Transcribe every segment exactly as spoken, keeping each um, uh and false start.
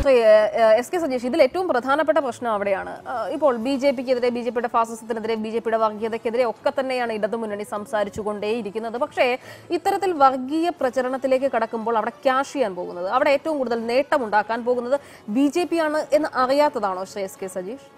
Shri S K Sajeesh, ഇതിൽ ഏറ്റവും പ്രധാനപ്പെട്ട പ്രശ്നം അവിടെയാണ്. ഇപ്പോൾ ബി ജെ പിക്കെതിരെ, ബി ജെ പിയുടെ ഫാസിസത്തിനെതിരെ, ബി ജെ പിയുടെ വർഗീയതയ്ക്കെതിരെ ഒക്കെ തന്നെയാണ് ഇടതുമുന്നണി സംസാരിച്ചുകൊണ്ടേയിരിക്കുന്നത്. പക്ഷേ ഇത്തരത്തിൽ വർഗീയ പ്രചരണത്തിലേക്ക് കടക്കുമ്പോൾ അവിടെ ക്യാഷ് ചെയ്യാൻ പോകുന്നത്, അവിടെ ഏറ്റവും കൂടുതൽ നേട്ടമുണ്ടാക്കാൻ പോകുന്നത് ബി ജെ പി ആണ് എന്ന് അറിയാത്തതാണോ ശ്രീ എസ് കെ സജീഷ്?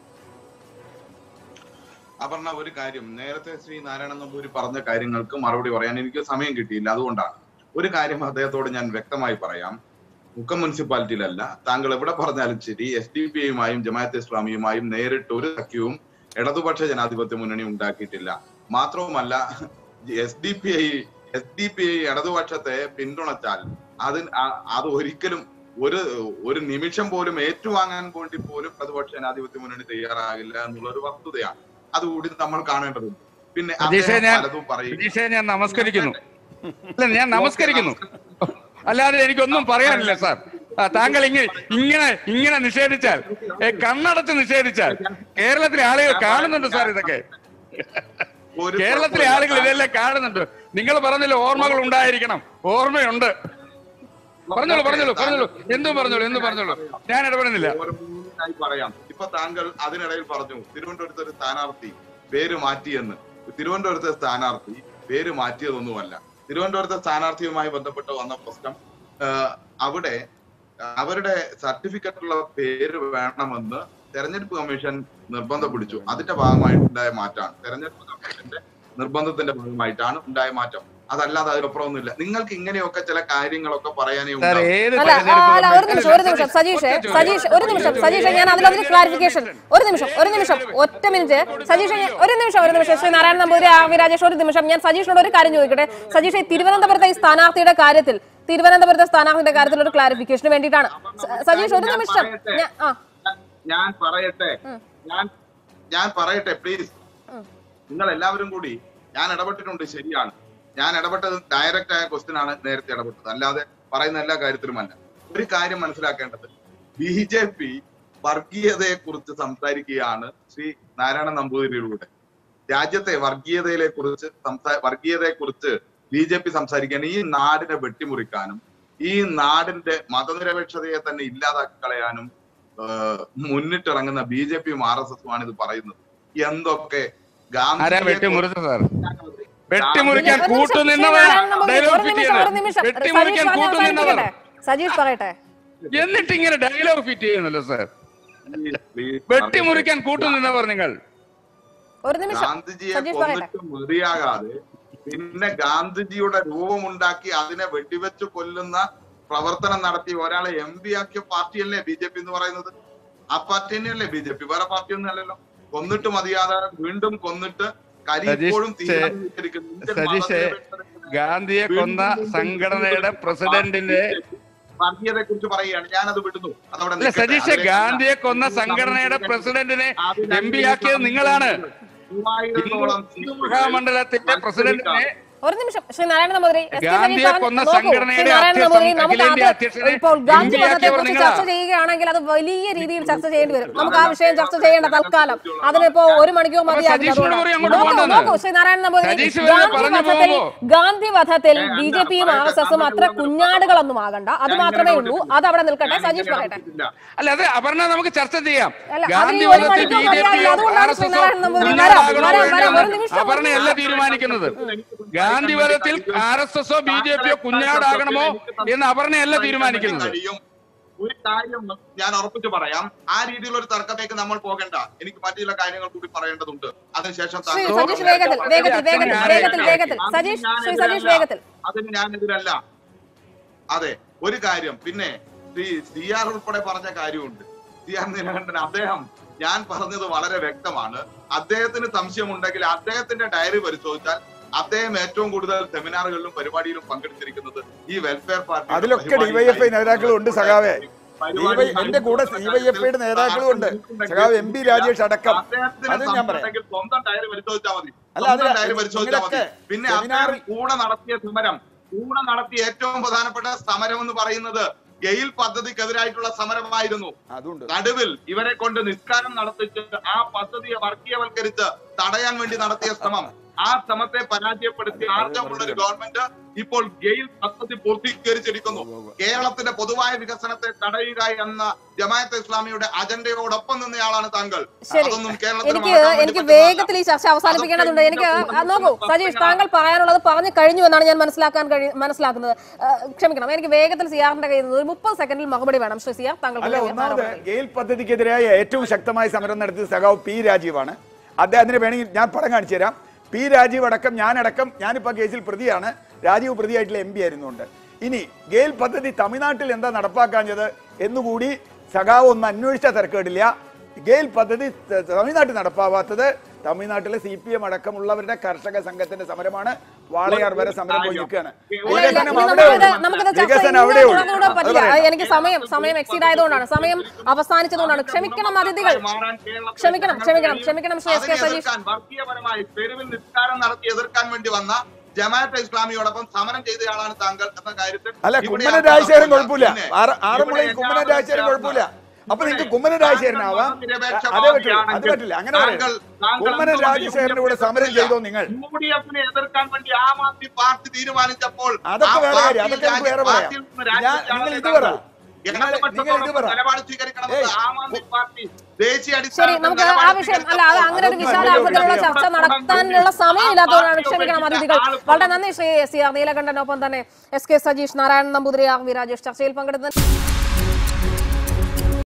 അപർണ, ഒരു കാര്യം, നേരത്തെ ശ്രീ നാരായണൻ നമ്പൂരി പറഞ്ഞ കാര്യങ്ങൾക്ക് മറുപടി പറയാൻ എനിക്ക് സമയം കിട്ടിയില്ല. അതുകൊണ്ടാണ് ഒരു കാര്യം അദ്ദേഹത്തോട് ഞാൻ വ്യക്തമായി പറയാം. മുക്കം മുനിസിപ്പാലിറ്റിയിലല്ല, താങ്കൾ എവിടെ പറഞ്ഞാലും ശരി, എസ് ഡി പി ഐയുമായും ജമാഅത്തെ ഇസ്ലാമിയുമായും നേരിട്ട് ഒരു സഖ്യവും ഇടതുപക്ഷ ജനാധിപത്യ മുന്നണി ഉണ്ടാക്കിയിട്ടില്ല. മാത്രവുമല്ല, S D P I S D P I ഇടതുപക്ഷത്തെ പിന്തുണച്ചാൽ അത് അത് ഒരിക്കലും ഒരു ഒരു നിമിഷം പോലും ഏറ്റുവാങ്ങാൻ വേണ്ടി പോലും ഇടതുപക്ഷ ജനാധിപത്യ മുന്നണി തയ്യാറാകില്ല എന്നുള്ള ഒരു വസ്തുതയാണ്. അതുകൂടി നമ്മൾ കാണേണ്ടതുണ്ട്. പിന്നെ പലതും പറയും. ഞാൻ നമസ്കരിക്കുന്നു അല്ല ഞാൻ നമസ്കരിക്കുന്നു അല്ലാതെ എനിക്കൊന്നും പറയാനില്ല സാർ. താങ്കൾ ഇങ്ങനെ ഇങ്ങനെ ഇങ്ങനെ നിഷേധിച്ചാൽ, കണ്ണടച്ച് നിഷേധിച്ചാൽ കേരളത്തിലെ ആളുകൾ കാണുന്നുണ്ട് സാർ. ഇതൊക്കെ കേരളത്തിലെ ആളുകൾ ഇതെല്ലാം കാണുന്നുണ്ട്. നിങ്ങൾ പറഞ്ഞല്ലോ ഓർമ്മകൾ ഉണ്ടായിരിക്കണം. ഓർമ്മയുണ്ട്. പറഞ്ഞോളൂ പറഞ്ഞോളൂ പറഞ്ഞോളൂ എന്തും പറഞ്ഞോളൂ എന്തും പറഞ്ഞോളൂ ഞാൻ ഇടപെടുന്നില്ല. പറയാം. ഇപ്പൊ താങ്കൾ അതിനിടയിൽ പറഞ്ഞു തിരുവനന്തപുരത്തെ ഒരു സ്ഥാനാർത്ഥി പേര് മാറ്റിയെന്ന്. തിരുവനന്തപുരത്തെ സ്ഥാനാർത്ഥി പേര് മാറ്റിയതൊന്നുമല്ല. തിരുവനന്തപുരത്തെ സ്ഥാനാർത്ഥിയുമായി ബന്ധപ്പെട്ട് വന്ന പ്രശ്നം, അവിടെ അവരുടെ സർട്ടിഫിക്കറ്റുള്ള പേര് വേണമെന്ന് തെരഞ്ഞെടുപ്പ് കമ്മീഷൻ നിർബന്ധം പിടിച്ചു. അതിന്റെ ഭാഗമായിട്ടുണ്ടായ മാറ്റമാണ്. തെരഞ്ഞെടുപ്പ് കമ്മീഷന്റെ നിർബന്ധത്തിന്റെ ഭാഗമായിട്ടാണ് ഉണ്ടായ മാറ്റം. അതല്ലാതെ അതിലപ്പുറമൊന്നുമില്ല. നിങ്ങൾക്ക് ഇങ്ങനെയൊക്കെ ചില കാര്യങ്ങളൊക്കെ പറയാനേ ഉണ്ടാവും. ഒരു നിമിഷം ഒരു നിമിഷം സജീഷ് സജീഷ് ഒരു നിമിഷം സജീഷ് ഞാൻ അതിലൊരു ക്ലാരിഫിക്കേഷൻ ഒരു നിമിഷം ഒരു നിമിഷം ഒറ്റ മിനിറ്റ് സജീഷ് ഒരു നിമിഷം ഒരു നിമിഷം ശ്രീ നാരായണൻ നമ്പൂതിരി, ആർ വി രാജേഷ്, ഒരു നിമിഷം ഞാൻ സജീഷിനോട് ഒരു കാര്യം ചോദിക്കട്ടെ. സജീഷ്, തിരുവനന്തപുരത്തെ ഈ സ്ഥാനാർത്ഥിയുടെ കാര്യത്തിൽ തിരുവനന്തപുരത്തെ സ്ഥാനാർത്ഥിയുടെ കാര്യത്തിൽ ഒരു ക്ലാരിഫിക്കേഷന് വേണ്ടിയിട്ടാണ്. സജീഷ് ഒരു നിമിഷം ഞാൻ പറയട്ടെ ഞാൻ ഞാൻ പറയട്ടെ പ്ലീസ്. നിങ്ങൾ എല്ലാവരും കൂടി, ഞാൻ ഇടപെട്ടിട്ടുണ്ട്, ശരിയാണ്. ഞാൻ ഇടപെട്ടത് ഡയറക്റ്റ് ആയ ക്വസ്റ്റ്യൻ ആണ് നേരത്തെ ഇടപെട്ടത്, അല്ലാതെ പറയുന്ന എല്ലാ കാര്യത്തിലുമല്ല. ഒരു കാര്യം മനസ്സിലാക്കേണ്ടത്, ബി ജെ പി വർഗീയതയെ കുറിച്ച് സംസാരിക്കുകയാണ് ശ്രീ നാരായണ നമ്പൂതിരിയിലൂടെ. രാജ്യത്തെ വർഗീയതയെ കുറിച്ച് സംസാ വർഗീയതയെ കുറിച്ച് ബി ജെ പി സംസാരിക്കുകയാണ്. ഈ നാടിനെ വെട്ടിമുറിക്കാനും ഈ നാടിന്റെ മതനിരപേക്ഷതയെ തന്നെ ഇല്ലാതാക്കി കളയാനും മുന്നിട്ടിറങ്ങുന്ന ബി ജെ പിയും ആർ എസ് എസുമാണ് ഇത് പറയുന്നത്. എന്തൊക്കെ വെട്ടിമുറിക്കാൻ സജീഷ് പറയട്ടെ. എന്നിട്ട് ഇങ്ങനെ ഡയലോഗ് ഫിറ്റ് ചെയ്യുന്നല്ലോ സാർ. വെട്ടിമുറിക്കാൻ കൂട്ടുനിന്നവർ നിങ്ങൾ. ഗാന്ധിജിയെ കൊന്നിട്ട് മതിയാകാതെ പിന്നെ ഗാന്ധിജിയുടെ രൂപമുണ്ടാക്കി അതിനെ വെടിവെച്ച് കൊല്ലുന്ന പ്രവർത്തനം നടത്തി ഒരാളെ എം പി ആക്കിയ പാർട്ടിയല്ലേ ബി ജെ പി എന്ന് പറയുന്നത്? ആ പാർട്ടി തന്നെയല്ലേ ബി ജെ പി, വേറെ പാർട്ടി ഒന്നും അല്ലല്ലോ. കൊന്നിട്ട് മതിയാതെ വീണ്ടും കൊന്നിട്ട് സജീഷ്, ഗാന്ധിയെ കൊന്ന സംഘടനയുടെ പ്രസിഡന്റിന്റെ വർഗീയതയെ കുറിച്ച് പറയുകയാണ്. ഞാനത് വിടുന്നു. അതവിടെ സജീഷ്, ഗാന്ധിയെ കൊന്ന സംഘടനയുടെ പ്രസിഡന്റിനെ എം പി ആക്കിയത് നിങ്ങളാണ്. മഹാമണ്ഡലത്തിന്റെ പ്രസിഡന്റിനെ ഒരു നിമിഷം ശ്രീ നാരായണ നമ്പൂതിരി, ഇപ്പോൾ ഗാന്ധി വധത്തെ കുറിച്ച് ചർച്ച ചെയ്യുകയാണെങ്കിൽ അത് വലിയ രീതിയിൽ ചർച്ച ചെയ്യേണ്ടി വരും. നമുക്ക് ആ വിഷയം ചർച്ച ചെയ്യേണ്ട തൽക്കാലം. അതിനിപ്പോ ഒരു മണിക്കൂർ മതിയാകും. ശ്രീ നാരായണ നമ്പൂതിരി, ഗാന്ധി വധത്തിൽ ഗാന്ധി വധത്തിൽ ബി ജെ പിയും ആർ എസ് എസും അത്ര കുഞ്ഞാടുകളൊന്നും ആകണ്ട, അത് മാത്രമേ ഉള്ളൂ. അത് അവിടെ നിൽക്കട്ടെ. സജീഷ് പറയട്ടെ. അല്ല, അത് അപർണ നമുക്ക് ചർച്ച ചെയ്യാം. അപർണയല്ല തീരുമാനിക്കുന്നത്. ഗാന്ധി വധത്തിൽ ആർ എസ് എസോ ബി ജെ പിയോ കുഞ്ഞാടാകണമോ എന്ന് അപർണയല്ല തീരുമാനിക്കുന്നത്. ഒരു കാര്യം ഞാൻ ഉറപ്പിച്ച് പറയാം, ആ രീതിയിലുള്ള ഒരു തർക്കത്തേക്ക് നമ്മൾ പോകേണ്ട. എനിക്ക് മറ്റു ചില കാര്യങ്ങൾ കൂടി പറയേണ്ടതുണ്ട്. അതിനുശേഷം അതിന് ഞാൻ എതിരല്ല. അതെ, ഒരു കാര്യം പിന്നെ സി ആർ ഉൾപ്പെടെ പറഞ്ഞ കാര്യമുണ്ട്. സി ആർ നീലകണ്ഠൻ, അദ്ദേഹം ഞാൻ പറഞ്ഞത് വളരെ വ്യക്തമാണ്. അദ്ദേഹത്തിന് സംശയമുണ്ടെങ്കിൽ അദ്ദേഹത്തിന്റെ ഡയറി പരിശോധിച്ചാൽ അദ്ദേഹം ഏറ്റവും കൂടുതൽ സെമിനാറുകളിലും പരിപാടിയിലും പങ്കെടുത്തിരിക്കുന്നത് ഈ വെൽഫെയർ പാർട്ടി. അതിലൊക്കെ ഡിവൈഎഫ്ഐ നേതാക്കളും ഉണ്ട് സഖാവേ. എന്റെ കൂടെ ഡിവൈഎഫ്ഐയുടെ നേതാക്കളും ഉണ്ട് സഖാവ് എം പി രാജേഷ് അടക്കം. അത് ഞാൻ പറയാം. സ്വന്തം ഡയറി പരിശോധിച്ചാൽ മതി. സ്വന്തം ഡയറി പരിശോധിച്ചാൽ മതി. പിന്നെ അദ്ദേഹം കൂടെ നടത്തിയ സമരം, കൂടെ നടത്തിയ ഏറ്റവും പ്രധാനപ്പെട്ട സമരം എന്ന് പറയുന്നത് ഗെയിൽ പദ്ധതിക്കെതിരായിട്ടുള്ള സമരമായിരുന്നു. നടുവിൽ ഇവരെ കൊണ്ട് നിസ്കാരം നടത്തിച്ച് ആ പദ്ധതിയെ വർഗീയവൽക്കരിച്ച് തടയാൻ വേണ്ടി നടത്തിയ ശ്രമം, ആ ശ്രമത്തെ പരാജയപ്പെടുത്തി ആർജവമുള്ള ഒരു ഗവൺമെന്റ് ഇപ്പോൾ ഗെയിൽ പദ്ധതി പൂർത്തീകരിച്ചിരിക്കുന്നു. കേരളത്തിന്റെ പൊതുവായ വികസനത്തെ തടയുക എന്ന ജമാഅത്തെ ഇസ്ലാമിയുടെ അജണ്ടയോടൊപ്പം നിന്നയാളാണ് താങ്കൾ. അതൊന്നും എനിക്ക് എനിക്ക് വേഗത്തിൽ ഈ ചർച്ച അവസാനിപ്പിക്കേണ്ടതുണ്ട്. എനിക്ക് നോക്കൂ സജീഷ്, താങ്കൾ പറയാനുള്ളത് പറഞ്ഞു കഴിഞ്ഞു എന്നാണ് ഞാൻ മനസ്സിലാക്കാൻ കഴി മനസ്സിലാക്കുന്നത്. ക്ഷമിക്കണം, എനിക്ക് വേഗത്തിൽ സിയാറിന്റെ കയ്യിൽ നിന്ന് ഒരു മുപ്പത് സെക്കൻഡിൽ മറുപടി വേണം. ശ്രീ സിയാർ, താങ്കൾ ഗെയിൽ പദ്ധതിക്കെതിരായ ഏറ്റവും ശക്തമായ സമരം നടത്തിയത് സഖാവ് പി രാജീവാണ്. അദ്ദേഹത്തിന് വേണമെങ്കിൽ ഞാൻ പടം കാണിച്ചു തരാം. പി രാജീവ് അടക്കം ഞാനടക്കം ഞാനിപ്പോൾ കേസിൽ പ്രതിയാണ്. രാജീവ് പ്രതിയായിട്ടുള്ള എം പി ആയിരുന്നുണ്ട്. ഇനി ഗെയിൽ പദ്ധതി തമിഴ്നാട്ടിൽ എന്താ നടപ്പാക്കാഞ്ഞത് എന്നുകൂടി സഖാവ് ഒന്ന് അന്വേഷിച്ച തിരക്കേടില്ല. ഗെയിൽ പദ്ധതി തമിഴ്നാട്ടിൽ നടപ്പാവാത്തത് തമിഴ്നാട്ടിലെ സി പി എം അടക്കമുള്ളവരുടെ കർഷക സംഘത്തിന്റെ സമരമാണ്. വാളയാർ വരെ സമരം പോയി നിൽക്കുകയാണ്. വികസനം അവിടെ എനിക്ക് സമയം സമയം എക്സീഡ് ആയതുകൊണ്ടാണ്, സമയം അവസാനിച്ചതുകൊണ്ടാണ്. ക്ഷമിക്കണം അതിഥികൾ, ക്ഷമിക്കണം ക്ഷമിക്കണം ക്ഷമിക്കണം ശ്രീ എസ് കെ സജീഷ്. വർഗീയപരമായി തെരുവിൽ നിസ്കാരം നടത്തി എതിർക്കാൻ വേണ്ടി വന്ന ജമാഅത്തെ ഇസ്ലാമിയോടൊപ്പം സമരം ചെയ്തയാളാണ് താങ്കൾ എന്ന കാര്യത്തിൽ അല്ല, കുമ്മനം രാജശേഖരൻ കുഴപ്പമില്ല. ആറന്മുളയിൽ കുമ്മനം രാജശേഖരൻ കുഴപ്പമില്ല. അപ്പൊ നിങ്ങൾക്ക് കുമ്മനം രാജശേഖരനാവാം. അതേ പറ്റില്ല, അത് പറ്റില്ല. അങ്ങനെ പറയാം. കുമ്മനം രാജശേഖരന്റെ കൂടെ സമരം ചെയ്തോ നിങ്ങൾ? യു ഡി എഫിനെ എതിർക്കാൻ വേണ്ടി ആം ആദ്മി പാർട്ടി തീരുമാനിച്ചപ്പോൾ അതൊക്കെ വേറെ കാര്യം, അതൊക്കെ നമുക്ക് വേറെ പറയാം. നിങ്ങൾ ഇത് പറ, നിങ്ങൾ ഇത് പറ. നിലപാട് സ്വീകരിക്കണമെന്ന് ആം ആദ്മി പാർട്ടി ദേശീയ ശരി, നമുക്ക് ആ വിഷയം അല്ല, അത് അങ്ങനെ ഒരു വിശാലാർത്ഥത്തിലുള്ള ചർച്ച നടത്താനുള്ള സമയമില്ലാത്തതുകൊണ്ടാണ്. ക്ഷമിക്കണം അതിഥികൾ. വളരെ നന്ദി ശ്രീ സി ആർ നീലകണ്ഠനൊപ്പം തന്നെ S K Sajeesh, Narayanan Namboothiri, R V Rajesh ചർച്ചയിൽ പങ്കെടുത്ത